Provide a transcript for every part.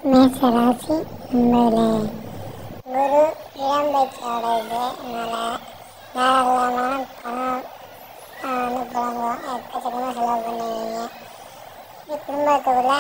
மேசராசி என்பதிலே குரு இளம்பெற்று அடையுது. அதனால் தாராளமான பணம் புழங்கும். எக்கச்சக்கமாக செலவு பண்ணுவீங்க. இது குடும்பத்துக்குள்ளே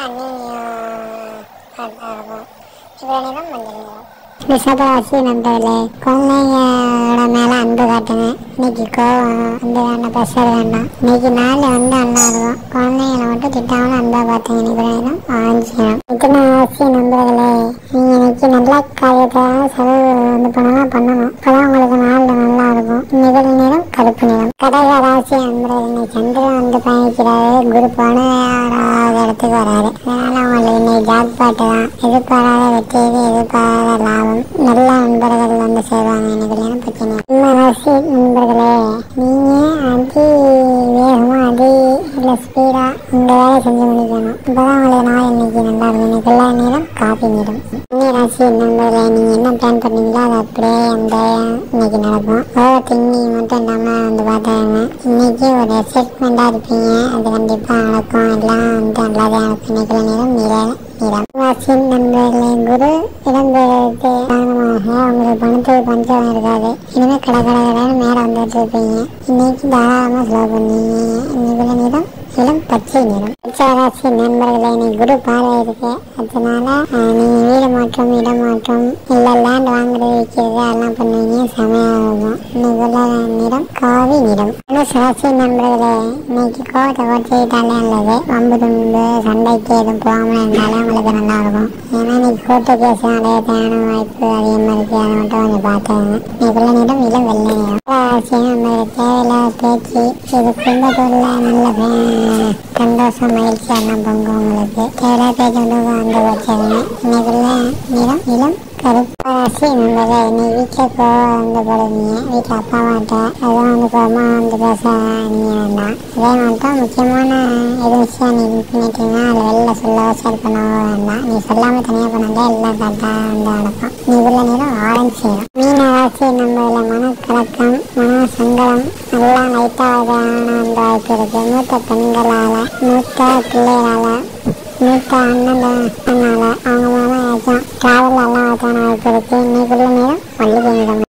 அந்நியம் கரெக்டாக இருக்கும். இவ்வளோ நேரம் வந்துடுங்க. ரிஷபராசி நண்பர்களே, குழந்தைங்களோட மேலே அன்பு காட்டுங்க. இன்னைக்கு கோவம் வந்து வேண்டாம், ப்ரெஷர் வேண்டாம். இன்னைக்கு நாளில் அண்ணா இருக்கும். குழந்தைங்களை மட்டும் திட்டாமல் அன்பாக பார்த்துங்க. இன்னைக்கு நேரம் ஆரம்பிச்சிடும். மிதுன ராசி நண்பர்களே, நீங்கள் இன்னைக்கு நல்ல காரியத்தை செலவு பண்ணணும். அப்போதான் உங்களுக்கு நாளில் நல்லா இருக்கும். நிகழ் நேரம் கருப்பு நிறம். கடக ராசி நண்பர்கள், இன்னைக்கு சந்திரன் பயணிக்கிறாரு. குரு போன இடத்துக்கு வராரு. அதனால உங்களுக்கு இன்னைக்கு ஜாக் பாட்டு தான். எதிர்பாராத வெற்றி, எதிர்பாராத லாபம். நல்ல நண்பர்கள் செய்வாங்க. எனக்கு நேரம் பிரச்சனை. ராசி நண்பர்களே, நீங்க அதி வேகமா இல்லை ஸ்பீடா இந்த வேலையை செஞ்சு முடிக்கணும். இப்பதான் உங்களுக்கு நாள் இன்னைக்கு நல்லா இருக்கும். இன்னைக்கு எல்லா நேரம் காப்பி நேரம். ராசி நண்பர்களே, நீங்க என்ன பிளான் பண்ணீங்களோ அது அப்படியே அந்த இன்னைக்கு நடக்கும். திங்கிங் மட்டும் இல்லாம பார்த்தாங்க. இன்னைக்கு ஒரு எக்ஸைட்மெண்டா இருப்பீங்க. அது கண்டிப்பா நடக்கும். எல்லாம் நல்லாதான் நடக்கும். இன்னைக்கு நேரம் நிறம். ராசி நண்பர்களே, குரு இடம்பெயர்த்து காரணமாக உங்களுக்கு பணத்துக்கு பஞ்சம் இருக்காது. இனிமேல் கடற்கரை மேலே வந்துட்டு இருப்பீங்க. இன்னைக்கு தாராளமாக செலவு பண்ணுவீங்க. இன்னைக்குள்ள நிறம் இளம் பச்சை நிறம். ராசி நண்பர்களே, இன்னைக்கு குரு பார்வை இருக்கு. அதனால நீங்க வீடு மாற்றம், இடம் மாற்றம், இல்லை லேண்ட் வாங்குறது, விற்கிறது அதெல்லாம் பண்ணுவீங்க. செமையாகும். இன்னைக்குள்ள நிறம் காவி நிறம். ராசி நண்பர்களே, இன்னைக்கு கோவத்தை குறைச்சிக்கிட்டாலே நல்லது. வம்பு தும்பு சண்டைக்கு எதுவும் போகாமல் இருந்தாலே உங்களுக்கு நல்லா இருக்கும். ஏன்னா இன்னைக்கு கோர்ட்டு கேஸ் நிறைய தேவையான வாய்ப்பு அதிகமாக இருக்கு. அதை மட்டும் கொஞ்சம் பார்த்துக்கோங்க. இன்னைக்குள்ள நிறம் இளம் வெள்ளை நிறம். ராசி நம்மளுக்கு தேவையில்லாத பேச்சு, இது குடும்பத்தோட நல்ல சந்தோஷம் மகிழ்ச்சி எல்லாம் பங்கு. உங்களுக்கு தேவையில்லாத பேச்சு அந்த வச்சுக்கோங்க. இன்னைக்குள்ள நிறம் இளம் கருப்பு. ராசி நண்பர்களே, இன்னைக்கு வீட்டில் போடுவீங்க. வீட்டில் அப்பா அம்மாட்ட அதுவும் கோபமா பேச நீங்க வேண்டாம். அதே மாதிரி முக்கியமான எது விஷயம் நீ பண்ணிட்டீங்கன்னா அதை வெளில சொல்லவோ ஷேர் பண்ணவோ வேண்டாம். நீ சொல்லாமல் தனியாக பண்ணாலே எல்லாம் கரெக்டாக நடக்கும். இன்னைக்குள்ள நேரம் ஆரஞ்சு நேரம். மீன ராசி நண்பர்களே, மனக்கலக்கம், மன சங்கடம் நல்லா லைட்டாக வாய்ப்பு இருக்கு. மூத்த பெண்களால், மூத்த பிள்ளைகளால், மூத்த அண்ணனால அவங்க மூலமாக ஏதாச்சும் டிராவல் எல்லாம் வாய்ப்பு இருக்கு. இன்னைக்குள்ள நேரம் மல்லிகை நிறம்.